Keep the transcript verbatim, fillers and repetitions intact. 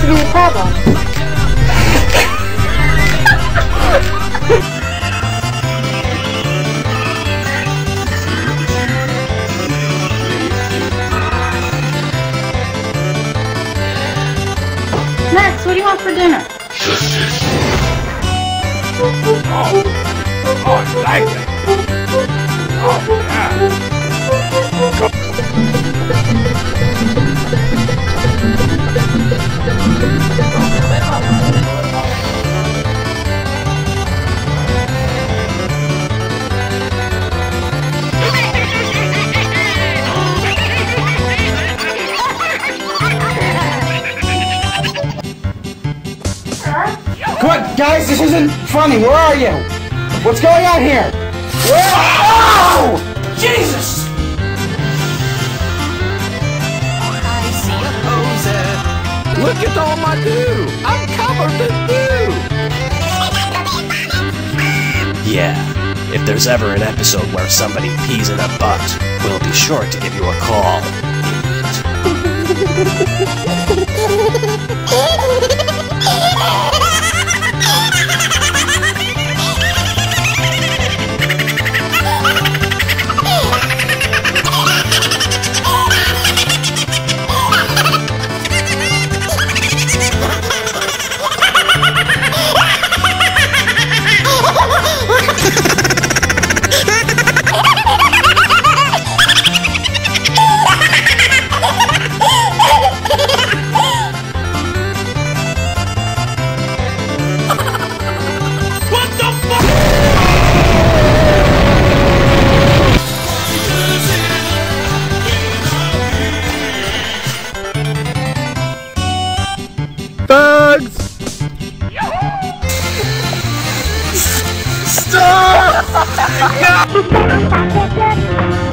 to be the problem? Max, what do you want for dinner? Oh, oh, I like it. Oh, yeah. Come on, guys, this isn't funny. Where are you? What's going on here? Where? Oh! Jesus! I see a poser. Look at all my goo. I'm covered in goo. Yeah, if there's ever an episode where somebody pees in a butt, we'll be sure to give you a call. Bugs! Stop!